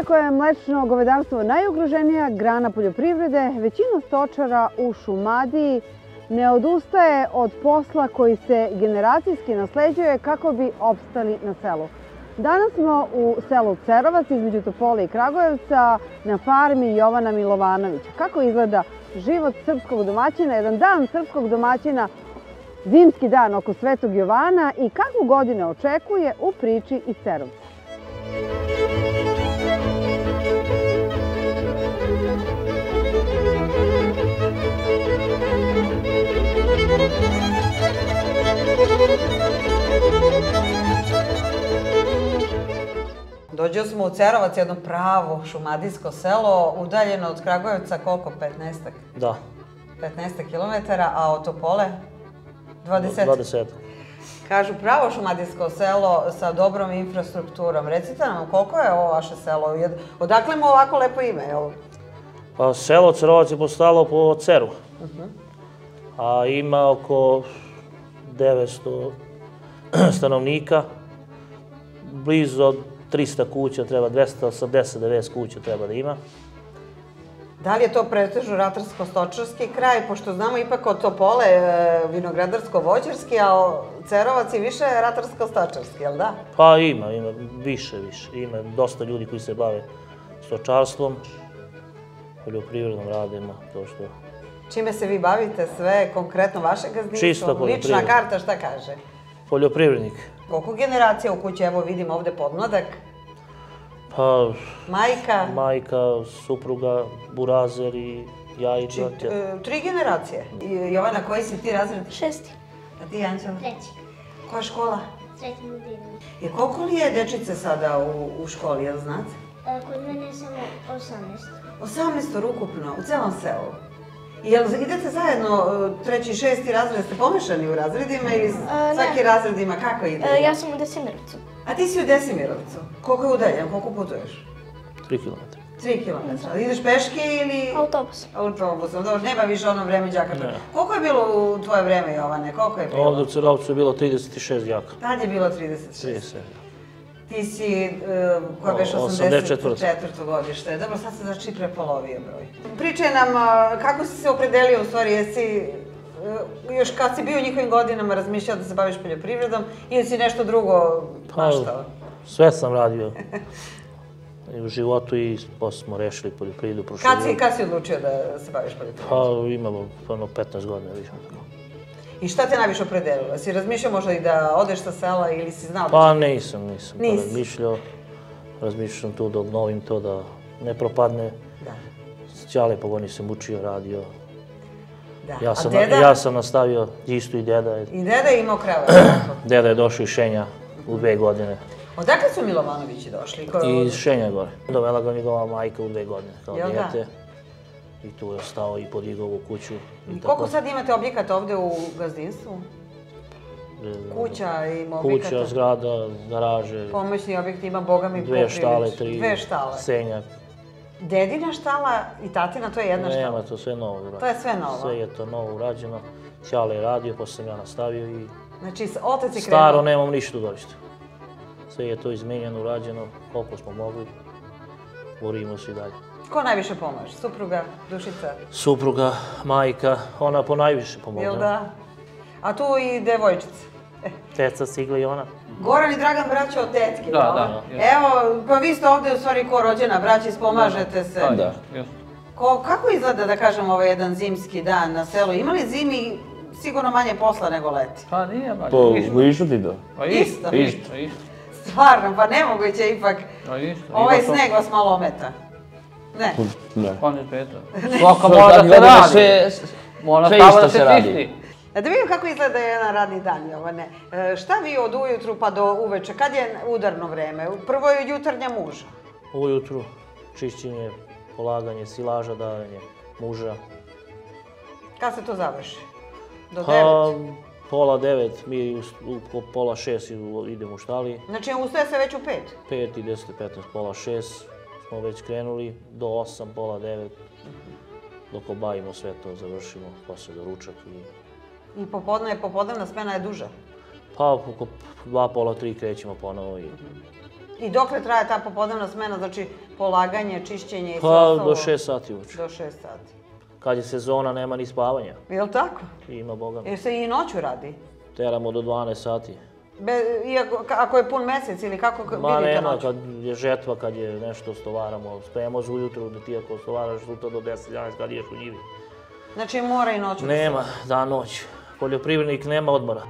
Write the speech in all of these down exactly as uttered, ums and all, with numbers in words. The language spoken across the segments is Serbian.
Iako je mlečno govedarstvo najugroženija grana poljoprivrede, većina stočara u Šumadiji ne odustaje od posla koji se generacijski nasleđuje kako bi opstali na selu. Danas smo u selu Cerovac između Topole i Kragujevca na farmi Jovana Milovanovića. Kako izgleda život srpskog domaćina, jedan dan srpskog domaćina, zimski dan oko Svetog Jovana i kakvu godine očekuje u priči iz Cerovca. Dođo smo u Cerovac, jedno pravo šumadijsko selo, udaljeno od Kragujevca koliko? petnaestak? Da. petnaestak kilometara, a od Topole? dvadeset? dvadeset. Kažu pravo šumadijsko selo sa dobrom infrastrukturom. Recite nam, koliko je ovo vaše selo? Odakle mu ovako lepo ime? Pa selo Cerovac je postalo po Ceru. A ima oko devetsto stanovnika. Blizu od trista kuća treba, dvesta osamdeset do devetsto kuća treba da ima. Da li je to pretežno ratarsko-stočarski kraj, pošto znamo ipak od Topole vinogradarsko-voćarski, a Cerovac je više ratarsko-stočarski, jel da? Pa ima, ima više, više. Ima dosta ljudi koji se bave stočarstvom, poljoprivredom radimo, to što... Čime se vi bavite sve, konkretno vaše gazdinstvo? Čista poljoprivreda. Lična karta, šta kaže? Poljoprivrednik. Koliko generacija u kući? Evo vidim ovde podmladak. Pa... Majka? Majka, supruga, burazer i ja i džatja. Tri generacije. Jovana, koji si ti razred? Šesti. A ti, Anđela? Treći. Koja škola? Treći modirni. I koliko li je dečice sada u školi, jel znate? Kod mene je samo osamnaest. osamnaest ukupno, u celom selu. Jel idete zajedno, treći i šesti razred, ste pomešani u razredima ili svaki razred ima, kako ide? Ja sam u Desimirovcu. A ti si u Desimirovcu? Koliko je udaljen, koliko putuješ? Tri kilometra. Tri kilometra. Ideš peške ili... Autobus. Autobusom, dobro, nema više ono vreme đaka. Koliko je bilo u tvoje vreme, Jovane, koliko je bilo? Ovdje u Cerovcu je bilo trideset šest đaka. Tad je bilo trideset šest. trideset šest. Ti si, koja beš osamdeset četvrto godište. Dobro, sad se znači prepolovio broj. Pričaj nam kako si se opredelio, u stvari, jesi još kad si bio u njihovim godinama razmišljao da se baviš poljoprivredom ili si nešto drugo maštao? Sve sam radio u životu i posle smo rešili poljoprivredu. Kad si odlučio da se baviš poljoprivredom? Pa imamo petnaest godina više. I šta te najviše opredelilo? Si razmišljao možda i da odeš sa sela ili si znao da će... Pa nisam, nisam Nisi? razmišljao. Razmišljam tu da obnovim to, da ne propadne. Ćale pogoni sam učio, radio. Ja sam nastavio isto i deda. I deda je imao krava? Deda je došao iz Šenja u dve godine. Odakle su Milovanovići došli? Iz Šenja gore. Dovela ga njegova majka u dve godine kao dijete. I tu je ostao i podigao ovu kuću. Koliko sad imate objekata ovde u gazdinstvu? Kuća ima objekata? Kuća, zgrada, garaže. Pomoćni objekt ima, boga mi poprilič. Dve štale, tri. Dve štale. Senjak. Dedina štala i tatina, to je jedna štala? Nema, to sve novo urađeno. To je sve novo? Sve je to novo urađeno. Ćale je radio, posle sam ja nastavio i... Znači, otac je krenuo? Staro, nemam ništa u dvorištu. Sve je to izmenjeno, urađeno, koliko smo mogli. Borimo se i dalje. Ko najviše pomaže? Supruga, Dušica? Supruga, majka, ona po najviše pomoga. Jel da? A tu i devojčice? Teca Sigla i ona. Goran i Dragan braća od tetke, da? Da, da. Evo, pa vi ste ovde u stvari ko rođena braća, ispomažete se. Da, da. Kako izgleda, da kažem, ovaj jedan zimski dan na selu? Ima li zimi sigurno manje posla nego leti? Pa nije manje. Pa isto ti da. Pa isto. Isto, isto. Stvarno, pa nemoguće ipak. Ovaj sneg vas malo ometa. Ne? Ne. Pa ne peta. Svaka mora da se radi. Mora stava da se čisti. Da vidim kako izgleda jedan radni dan, Jovane. Šta vi od ujutru pa do uveče? Kad je udarno vreme? Prvo je jutarnja muža. Ujutru čišćenje, polaganje, silaža, davanje muža. Kad se to završi? Do devet? Pola devet, mi u pola šest idemo u štali. Znači ustaje se već u pet? Pet i deset, petnaest, pola šest smo već krenuli, do osam, pola devet. Dok obavimo sve to, završimo, posle do ručak i... I popodne, popodnevna smena je duža? Pa oko dva, pola tri krećemo ponovo i I dokle traje ta popodnevna smena, znači polaganje, čišćenje i sve Pa ostalo? do šest sati uveče. Do šest sati. Kad je sezona, nema ni spavanja. Je li tako? Ima, boga mi. Jer se i noću radi? Teramo do dvanaest sati. Ako je pun mesec ili kako vidite noću? Ma nema, kad je žetva, kad je nešto stovaramo, spremamo za ujutru, da ti ako stovaraš sutra do deset jedanaest kad ideš u njivi. Znači mora i noću? Nema, dan, noć. Poljoprivrednik nema odmora.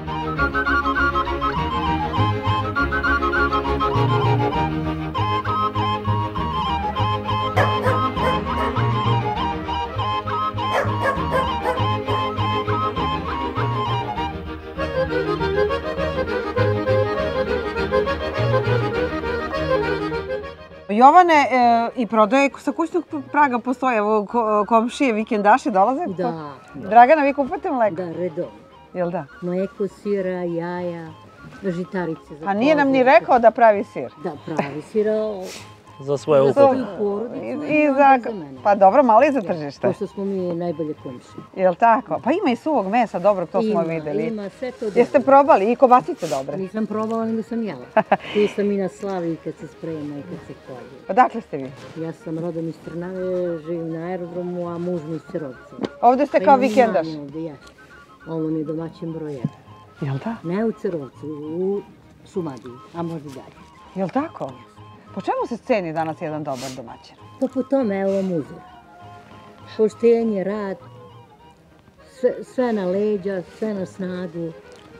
Jovane, i prodaje sa kućnog praga postoje, evo komšije, vikendaši dolaze? Da. Dragana, vi kupate mleko? Da, redovno. Jel da? Mleko, sira, jaja, žitarice. A nije nam ni rekao da pravi sir? Da, pravi sira. Za svoje upotrebe. I za mene. Pa dobro, malo i za tržište. Pošto smo mi najbolje komšije. Jel tako? Pa ima i suvog mesa, dobro, to smo videli. Ima, sve to dobro. Jeste probali i kobasice dobre? Nisam probala, nego sam jela. Tu sam i na slavi kad se sprema i kad se kolje. Odakle ste vi? Ja sam rodom iz Trnave, živim na aerodromu, a muž mi iz Cerovca. Ovde ste kao vikendaš? Ovde, ja. Ovo mi je domaćin broj jedan. Jel da? Ne u Cerovcu, u Šumadiji, a možda dalje. Jel tako? Po čemu se ceni danas jedan dobar domaćin? Pa po tome, evo vam uzor. Poštenje, rad, sve na leđa, sve na snagu.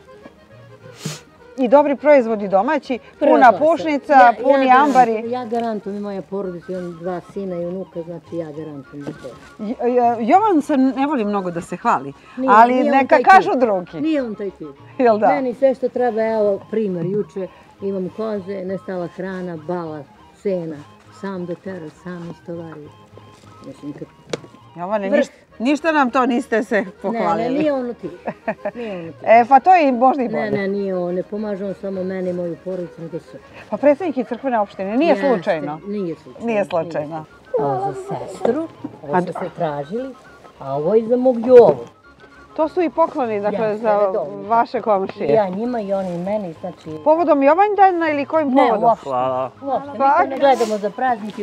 I dobri proizvodi domaći, puna pušnica, puni ambari. Ja garantujem, i moja porodica, imam dva sina i unuka, znači ja garantujem za to. Jovan se ne voli mnogo da se hvali, ali neka kažu drugi. Nije on taj tip. Jel da? Meni sve što treba, evo primjer, juče imam koze, nestala hrana, bala, sena, sam dotera, sam istovario. Mislim, kad... Jovane, ništa nam to niste se pohvalili. Ne, ne, nije ono ti. E, pa to je možda i bolje. Ne, ne, nije on, ne pomaže on samo meni i moju porodicu, nego sve. Pa predsjednik i crkvene opštine, nije slučajno? Nije slučajno. Nije slučajno. Ovo za sestru, ovo su se tražili, a ovo i za mog Jovu. To su i pokloni, dakle, za vaše komšije. Ja njima i oni meni, znači... Povodom Jovandana ili kojim povodom? Ne, uopšte. Hvala. Uopšte, mi to ne gledamo za praznike.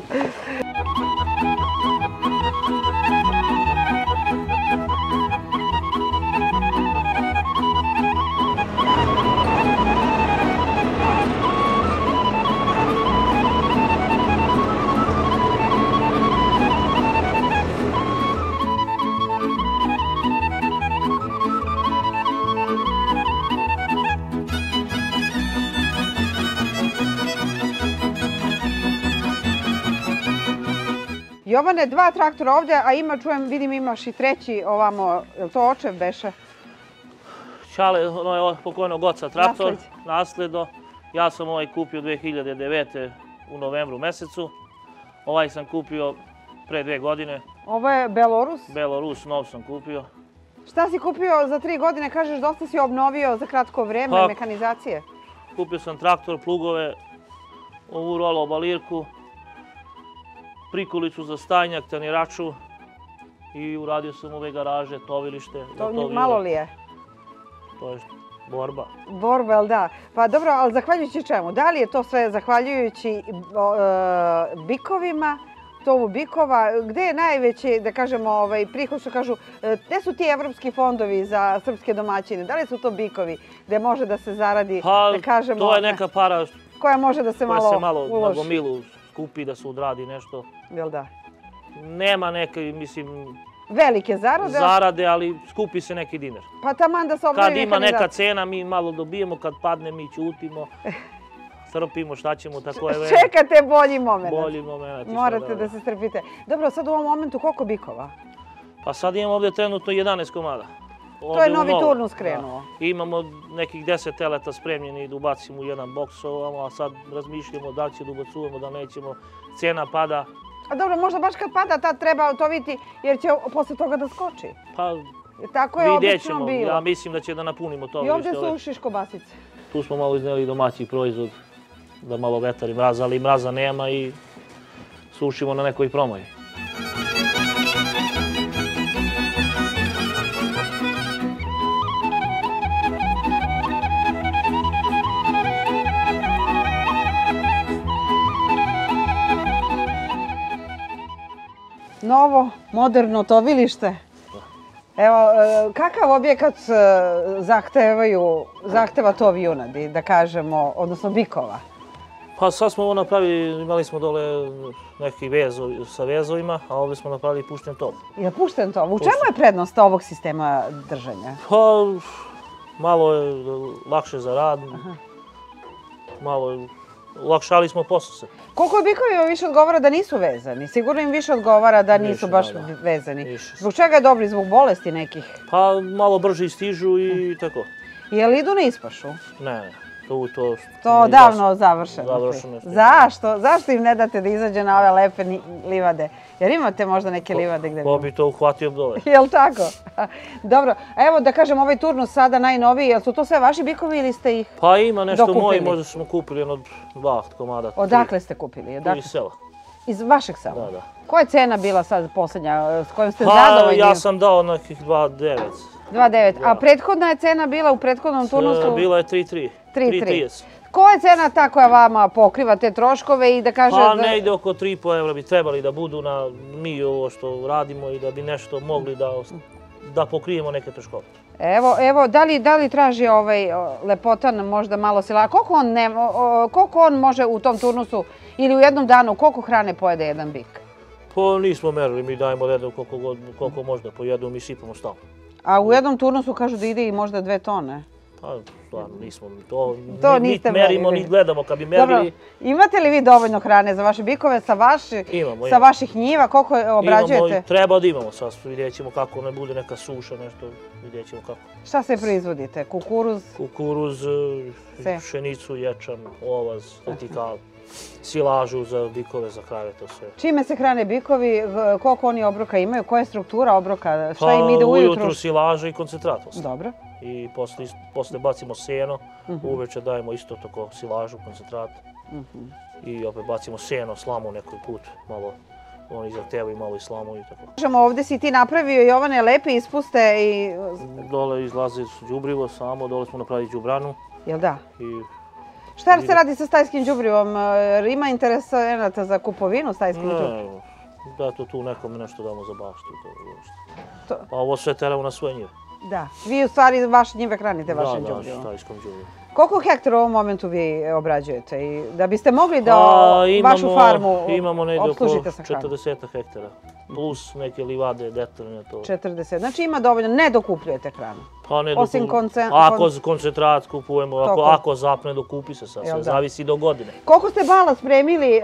Jovane, dva traktora ovdje, a ima, čujem, vidim imaš i treći ovamo, je li to očev beše? Čale, ono je pokojnog oca traktor, nasledo. Ja sam ovaj kupio dve hiljade devete. u novembru mesecu. Ovaj sam kupio pre dve godine. Ovo je Belorus? Belorus, nov sam kupio. Šta si kupio za tri godine? Kažeš, dosta si obnovio za kratko vreme mekanizacije. Kupio sam traktor, plugove, ovu rolo balirku, prikolicu za stajnjak, taniraču i uradio sam ove garaže, tovilište. To malo li je? To je borba. Borba, jel da? Pa dobro, ali zahvaljujući čemu? Da li je to sve zahvaljujući bikovima, tovu bikova? Gde je najveći, da kažemo, prihod, što kažu, gde su ti evropski fondovi za srpske domaćine? Da li su to bikovi gde može da se zaradi, da kažemo... To je neka para koja može da se malo uloži. Koja se malo na gomilu skupi, da se odradi nešto. Jel da? Nema neke, mislim... Velike zarade? Zarade, ali skupi se neki dinar. Pa taman da se obnovi mekanizacija. Kad ima neka cena, mi malo dobijemo, kad padne, mi ćutimo. Strpimo, šta ćemo, tako je vreme. Čekate bolji moment. Bolji moment. Morate da se strpite. Dobro, sad u ovom momentu koliko bikova? Pa sad imamo ovdje trenutno jedanaest komada. To je novi turnus krenuo. Imamo nekih deset teleta spremljeni da ubacimo u jedan boks, a sad razmišljamo da li će da ubacujemo, da nećemo. Cena pada. A dobro, možda baš kad pada tad treba to vidjeti jer će posle toga da skoči. Pa tako je obično bilo. Ja mislim da će da napunimo to. I ovdje sušiš kobasice. Tu smo malo izneli domaći proizvod, da malo vetar i mraza, ali mraza nema i sušimo na nekoj promoji. novo, moderno tovilište. Evo, kakav objekat zahtevaju, zahteva tov junadi, da kažemo, odnosno bikova? Pa sad smo ovo napravili, imali smo dole neki vezo sa vezovima, a ovdje smo napravili pušten tov. Je pušten tov? U čemu je prednost ovog sistema držanja? Pa, malo je lakše za rad, malo je, olakšali smo posao se. Koliko bikovima više odgovara da nisu vezani? Sigurno im više odgovara da nisu baš vezani. Zbog čega je dobri? Zbog bolesti nekih? Pa, malo brže stižu i tako. Je li idu na ispašu? Ne. To, to, to davno završeno. Završeno. Zašto? Zašto im ne date da izađe na ove lepe livade? Jer imate možda neke livade gde... Ko bi to uhvatio dole. Jel' tako? Dobro. Evo da kažem, ovaj turnus sada najnoviji, jel su to sve vaši bikovi ili ste ih dokupili? Pa ima nešto moji, možda smo kupili jedno dva komada. Odakle ste kupili? Iz sela. Iz vašeg sela? Da, da. Koja je cena bila sad posljednja s kojom ste zadovoljni? Pa ja sam dao nekih dva devet. dva devet. A prethodna je cena bila u prethodnom turnusu? Bila je tri tri. tri tri. Koja je cena ta koja vama pokriva te troškove i da kaže... Pa negde oko tri i po evra bi trebali da budu na mi ovo što radimo i da bi nešto mogli da pokrijemo neke troškove. Evo, da li traži ovaj lepotan možda malo sila? Koliko on može u tom turnusu ili u jednom danu, koliko hrane pojede jedan bik? Pa nismo merili, mi dajemo jednom koliko možda pojedu, mi sipamo stalno. A u jednom turnusu kažu da ide i možda dve tone? Pa, stvarno, nismo to, niti merimo, niti gledamo kad bi merili. Dobro, imate li vi dovoljno hrane za vaše bikove, sa vaših njiva, koliko obrađujete? Imamo, treba da imamo, sad vidjet ćemo kako ne bude neka suša, nešto, vidjet ćemo kako. Šta sve proizvodite? Kukuruz? Kukuruz, pšenicu, ječam, ovaz, vertikal, silažu za bikove, za krave, to sve. Čime se hrane bikovi, koliko oni obroka imaju, koja je struktura obroka, šta im ide ujutru? Pa ujutru silaža i koncentrat. Dobro. I posle bacimo seno, uveče dajemo isto tako silažu, koncentrat. I opet bacimo seno, slamu nekoj put, malo oni zahtevaju malo i slamu i tako. Kažemo, ovdje si ti napravio i ovane lepe ispuste i... Dole izlazi đubrivo samo, dole smo napravili đubranu. Jel da? Šta se radi sa stajskim đubrivom? Ima interesenata za kupovinu stajskog đubriva? Ne, da to tu nekome nešto damo za baštu. Pa ovo sve teramo na svoje njive. Da, vi u stvari vaše njive hranite vašim đubrivom. Da, da, stajskom đubrivom. Koliko hektara u ovom momentu vi obrađujete? Da biste mogli da vašu farmu obslužite sa hranom? Imamo negdje oko četrdeset hektara, plus neke livade, detaljne to. četrdeset, znači ima dovoljno, ne dokupljujete hranu? Pa ne dokupljujemo. Ako koncentrat kupujemo, ako zapne dokupi se sad, sve zavisi do godine. Koliko ste bala spremili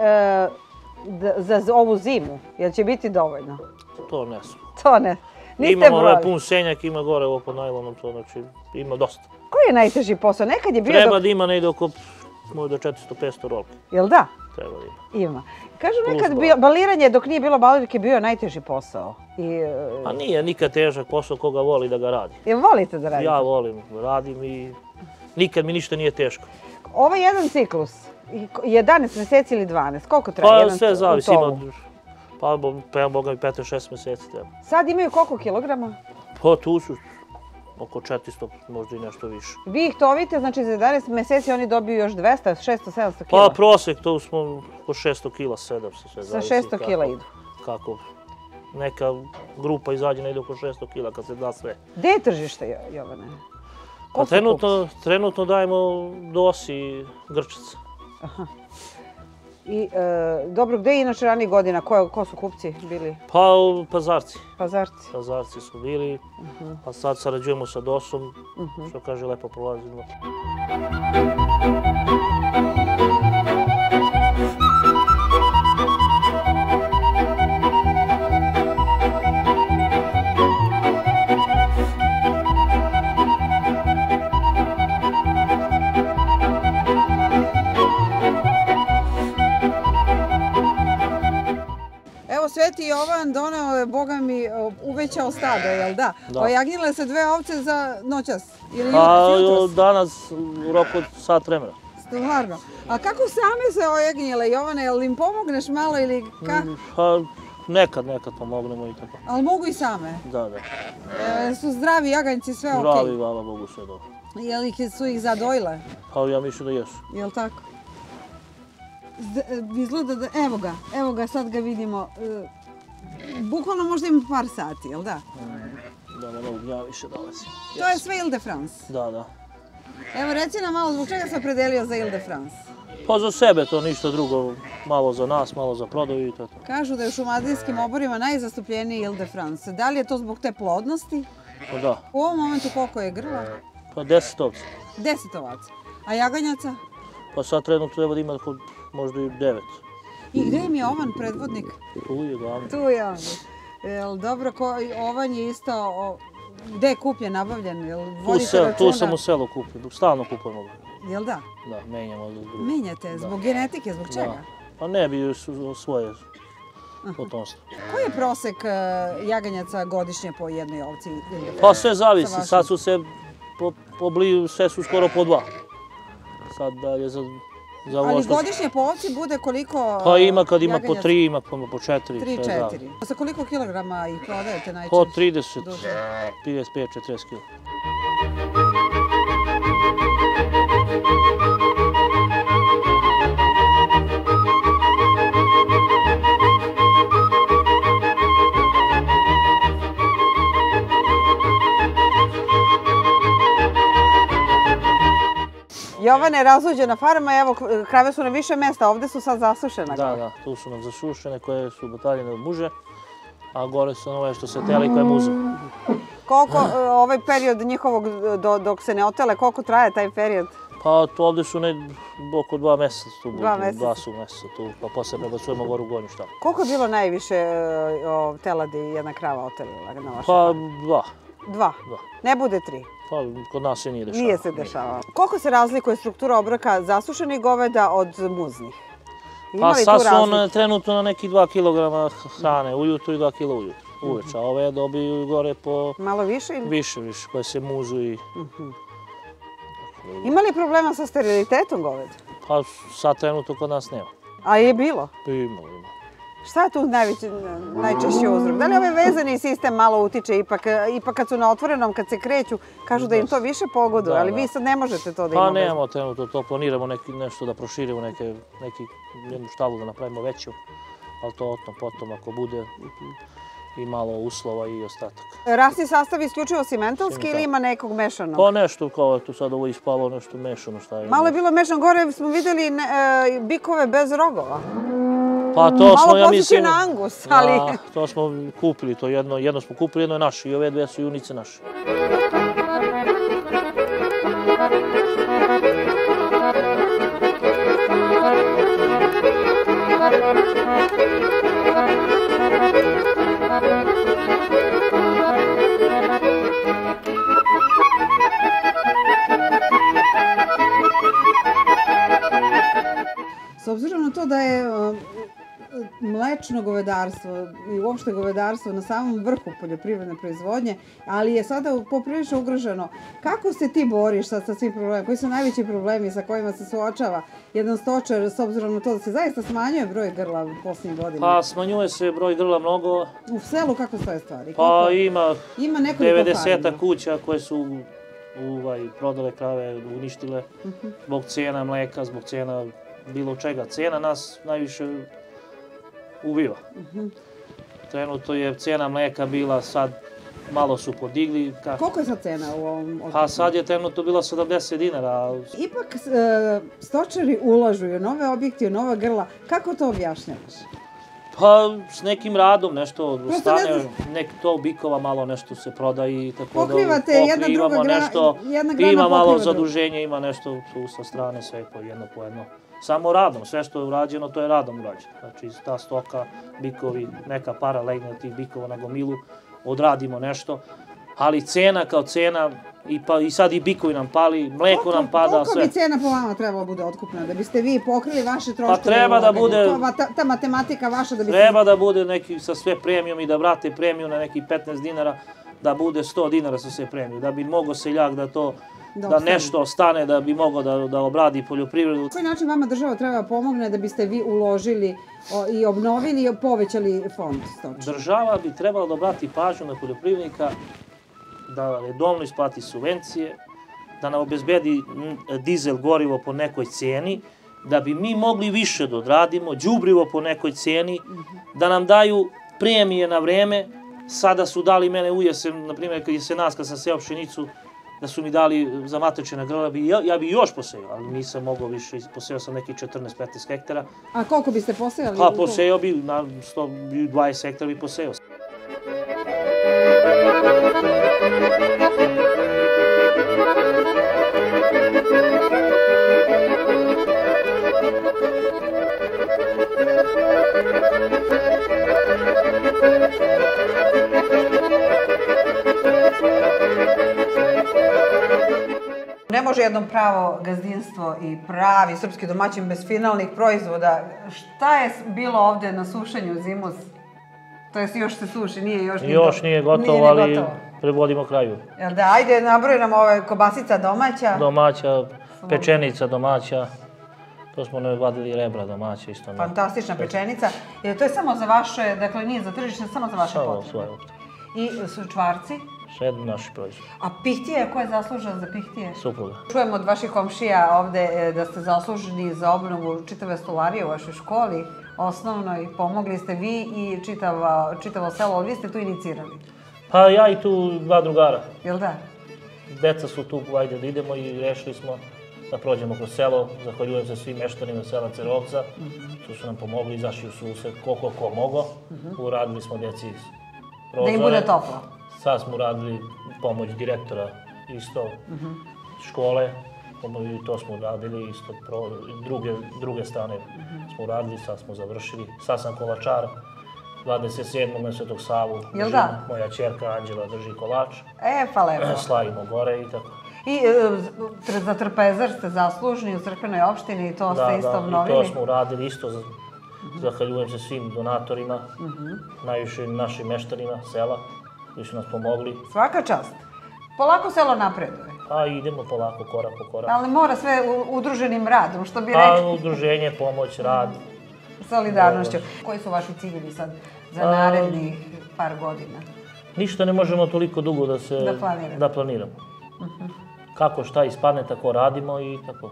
za ovu zimu? Jel će biti dovoljno? To ne znam. To ne. Imamo pun senjak, ima gore ovo pod najlonom, to znači ima dosta. Koji je najteži posao? Nekad je bio... Treba da ima negdje oko možda četiristo do petsto rolke. Jel da? Treba da ima. Ima. Kažu nekad baliranje dok nije bilo balirke bio najteži posao. Pa nije nikad težak posao koga voli da ga radi. Jel volite da radite? Ja volim, radim i nikad mi ništa nije teško. Ovo je jedan ciklus, jedanaest mjeseci ili dvanaest, koliko treba jedan u tovu? Pa sve zavisi, ima... Pa, boga mi petnaest šesnaest mjeseci treba. Sad imaju koliko kilograma? Pa tu su oko četiristo, možda i nešto više. Vi ih tovite, znači za jedanaest mjeseci oni dobiju još dvesta, šesto, sedamsto kila? Pa prosjek, to smo oko šesto kila, sedamsto, sve zavisi. Sa šesto kila idu? Kako neka grupa izađe na ide oko šesto kila kad se da sve. Gde je tržište, Jovane? Pa trenutno dajemo Dosi i Grčac. Aha. I, dobro, gde je inače ranijih godina? Ko su kupci bili? Pa Pazarci. Pazarci. Pazarci su bili, pa sad sarađujemo sa Dosom, što kaže lepo prolazimo. Sveti Jovan doneo je, Boga mi, uvećao stado, jel da? Ojagnile se dve ovce za noćas ili jutros? Pa danas u roku od sat vremena. Stvarno. A kako same se ojagnile, Jovane, jel im pomogneš malo ili kako? Pa nekad, nekad pomognemo i tako. Ali mogu i same? Da, da. Su zdravi jaganjci, sve okej? Zdravi, hvala Bogu, sve dobro. Jel su ih zadojile? Pa ja mislim da jesu. Jel tako? Izgleda da, evo ga, evo ga, sad ga vidimo. Bukvalno možda ima par sati, jel da? Da, malo ugnjava više dolazi. To je sve Ile de France? Da, da. Evo, reci nam malo, zbog čega se opredelio za Ile de France? Pa za sebe, to ništa drugo. Malo za nas, malo za prodaju i to. Kažu da je u šumadijskim oborima najzastupljeniji Ile de France. Da li je to zbog te plodnosti? Pa da. U ovom momentu koliko je grla? Pa deset ovca. Deset ovaca. A jaganjaca? Pa sad trenutno treba da ima možda i devet. I gde im je Ovan predvodnik? Tu je glavni. Tu je on. Jel dobro, Ovan je isto, gde je kupljen, nabavljen? Tu sam u selu kupio, stalno kupujemo ga. Jel da? Da, menjamo. Menjate, zbog genetike, zbog čega? Pa ne bi svoje potomstvo. Koji je prosek jaganjaca godišnje po jednoj ovci? Pa sve zavisi, sad su se, sve su skoro po dva. Sad dalje za... Ali godišnje po ovci bude koliko jaganjaca? Pa ima kad ima po tri, ima po četiri. Tri, četiri. Sa koliko kilograma ih prodajete najčešće? Po trideset, trideset pet, četrdeset kila. Jovane, razuđena farma, evo, krave su na više mesta, ovde su sad zasušene. Da, da, tu su nam zasušene, koje su bataljene od muže, a gore su ove što se tele koje muze. Koliko, ovaj period njihovog, dok se ne otele, koliko traje taj period? Pa ovde su oko dva meseca, dva su meseca tu, pa posle prebacujemo gore u Gornju Štalu. Koliko je bilo najviše teladi jedna krava otelila na vašem? Pa dva. Dva? Ne bude tri? Pa kod nas se nije dešavalo. Nije se dešavalo. Koliko se razlikuje struktura obroka zasušenih goveda od muznih? Pa sad su on trenutno na neki dva kilograma hrane ujutru i dva kila ujutru. Uveče, a ove dobiju gore po... Malo više ili? Više, više, koje se muzu i... Ima li problema sa sterilitetom goveda? Pa sad trenutno kod nas nema. A je bilo? Ima, ima. Šta je tu najčešći uzrok? Da li ovaj vezani sistem malo utiče, ipak kad su na otvorenom, kad se kreću, kažu da im to više pogoduje, ali vi sad ne možete to da imamo? Pa nemamo trenutno to, planiramo nešto da proširimo, jednu štalu da napravimo veću, ali to otom potom ako bude i malo uslova i ostatak. Rasni sastav isključivo simentalski ili ima nekog mešanog? Pa nešto, kao je tu sad ovo ispalo, nešto mešano šta je. Malo je bilo mešano, gore smo vidjeli bikove bez rogova. Pa to smo, ja mislim... Malo posjeći na Angus, ali... To smo kupili, to jedno, jedno smo kupili, jedno je naše i ove dve su junice naše. S obzirom na to da je mlečno govedarstvo i uopšte govedarstvo na samom vrhu poljoprivredne proizvodnje, ali je sada poprilično ugroženo. Kako se ti boriš sa svim problemima? Koji su najveći problemi sa kojima se suočava jedan stočar s obzirom na to da se zaista smanjuje broj grla u posljednjih godina? Pa smanjuje se broj grla mnogo. U selu kako stoje stvari? Pa ima devedeset kuća koje su prodale krave, uništile zbog cijena mleka, zbog cijena bilo čega. Cijena nas najviše ubiva. Trenutno je cijena mleka bila sad, malo su podigli. Koliko je sad cena u ovom? Pa sad je trenutno bila sedamdeset dinara. Ipak stočari ulažu u nove objekte, u nova grla. Kako to objašnjavaš? Pa s nekim radom nešto ostane, nek to bikova malo nešto se proda i tako da pokrivate jedna druga grana pokriva. Ima malo zaduženja, ima nešto sa strane, sve po jedno po jedno. Samo radom, sve što je urađeno, to je radom urađeno. Znači, ta stoka, bikovi, neka para legne od tih bikova na gomilu, odradimo nešto, ali cena kao cena, i sad i bikovi nam pali, mleko nam pada, sve. Koliko bi cena po vama trebala bude otkupna, da biste vi pokrili vaše troškove? Pa treba da bude... Ta matematika vaša da biste... Treba da bude neki sa sve premijom i da vrate premiju na nekih petnaest dinara, da bude sto dinara sa sve premiju, da bi mogo seljak da to... da nešto ostane, da bi mogao da obradi poljoprivredu. Na koji način vama država treba pomogne da biste vi uložili i obnovili i povećali fond stočara? Država bi trebala da obrati pažnju na poljoprivrednika, da redovno isplati subvencije, da nam obezbedi dizel gorivo po nekoj cijeni, da bi mi mogli više da odradimo, đubrivo po nekoj cijeni, da nam daju premije na vreme, sada su dali mene u jesen, na primjer, kad je jesenas, kad sam seo pšenicu, da su mi dali za matečina grla, ja bi još posejao, ali nisam mogao više, posejao sam neki četrnaest do petnaest hektara. A koliko biste posejali? Pa posejao bi, na sto dvadeset hektara bi posejao. Ne može jedno pravo gazdinstvo i pravi srpski domaćin bez finalnih proizvoda. Šta je bilo ovde na sušenju zimus? To jest još se suši, nije još... Još nije gotovo, ali privodimo kraju. Jel da, ajde nabroj nam ove kobasica domaća. Domaća, pečenica domaća. To smo ne vadili rebra domaća isto. Fantastična pečenica. To je samo za vaše, dakle nije za tržište, samo za vaše potrebe. Samo svoje potrebe. I su čvarci? Sve naši proizvod. A pihtije, ko je zaslužan za pihtije? Supruga. Čujem od vaših komšija ovde da ste zasluženi za obnovu čitave stolarije u vašoj školi, osnovnoj. Pomogli ste vi i čitavo selo, ali vi ste tu inicirali. Pa ja i tu dva drugara. Jel da? Deca su tu, ajde da idemo i rešili smo da prođemo kroz selo. Zahvaljujem se svim meštanima sela Cerovca. Tu su nam pomogli, izašli u susret koliko ko mogo. Uradili smo deci prozore. Da im bude toplo. Sad smo uradili pomoć direktora isto škole. To smo uradili isto druge strane smo uradili, sad smo završili. Sad sam kolačar. dvadeset sedmog na Svetog Savu. Jel da? Moja ćerka Anđela drži kolač. E, pa lepo. Slavimo gore i tako. I za trpezar ste zaslužni u crkvenoj opštini i to ste isto obnovili? Da, da, i to smo uradili isto. Zahvaljujem se svim donatorima, najviše našim meštanima sela koji su nas pomogli. Svaka čast. Polako selo napreduje. A idemo polako, korak po korak. Ali mora sve udruženim radom, što bi rekli. A udruženje, pomoć, rad. Solidarnošću. Koji su vaši ciljevi sad za narednih par godina? Ništa ne možemo toliko dugo da se... Da planiramo. Kako šta ispadne, tako radimo i tako.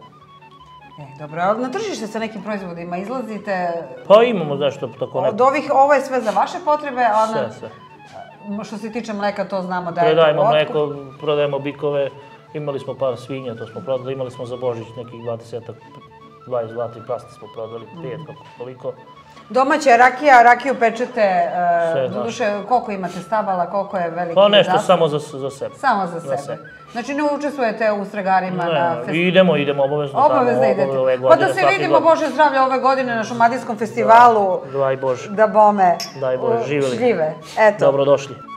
E, dobro, ali na tržište sa nekim proizvodima izlazite... Pa imamo zašto tako neko. Od ovih, ovo je sve za vaše potrebe, a Sve, sve. Što se tiče mleka, to znamo da je... Predajemo mleko, prodajemo bikove, imali smo par svinja, to smo prodali, imali smo za Božić nekih dvadeset, dvadeset zlatih plasti smo prodali, pet, kako, koliko. Domaća rakija, rakiju pečete, doduše, koliko imate stabala, koliko je veliki zasad? Pa nešto, samo za sebe. Samo za sebe. Znači ne učestvujete u stregarima na festivalu? Idemo, idemo, obavezno tamo. Obavezno idete. Pa da se vidimo, Bože zdravlja, ove godine na Šumadijskom festivalu. Daj Bože. Da bome. Daj Bože, živjeli. Šljive, eto. Dobrodošli.